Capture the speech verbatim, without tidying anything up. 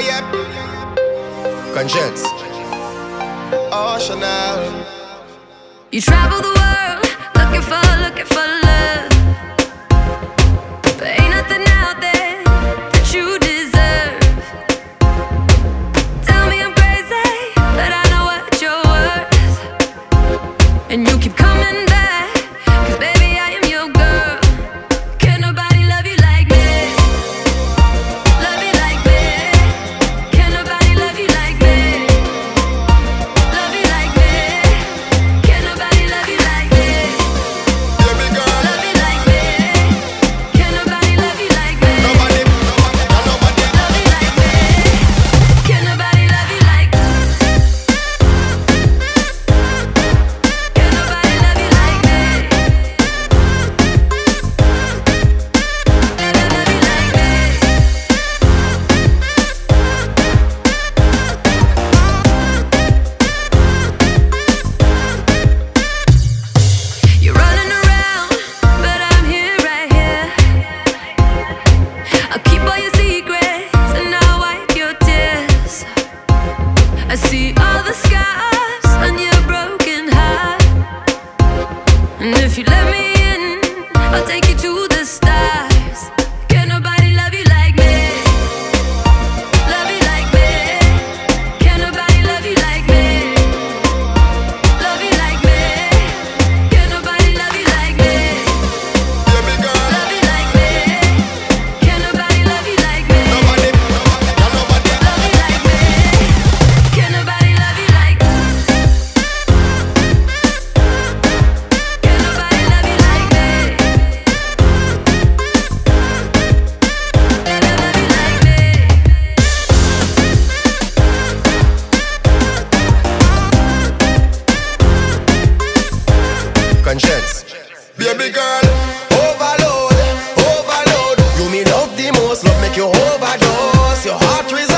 Conscience. Oh, Chanel. You travel the world looking for, looking for love, but ain't nothing out there that you deserve. Tell me I'm crazy, but I know what you're worth, and you keep coming back, 'cause baby I am your girl. Can't nobody love you like me, love you like me. Can't nobody love you like me, love you like me. Can't nobody love you like me, Baby girl. love you like me. Can't nobody love you like me, Nobody, nobody, nobody. love you like me. Can't nobody love you like me. Can't nobody love you like me, love you like me. You're running around, but I'm here, right here. I'll keep all your secrets and I'll wipe your tears. I see all the scars on your broken heart, and if you let me in, I'll take you to the stars. Can't nobody love you like me, love you like me. Can't nobody love you like me, love you like me. Can't nobody love you like me, Baby girl. love you like me. Can't nobody love you like me, Nobody, nobody, nobody. love you like me. Can't nobody love you like me. Can't nobody love you like me, love you like me. Conscience. Baby girl, overload, overload. You me love the most, love make you overdose. Your heart resides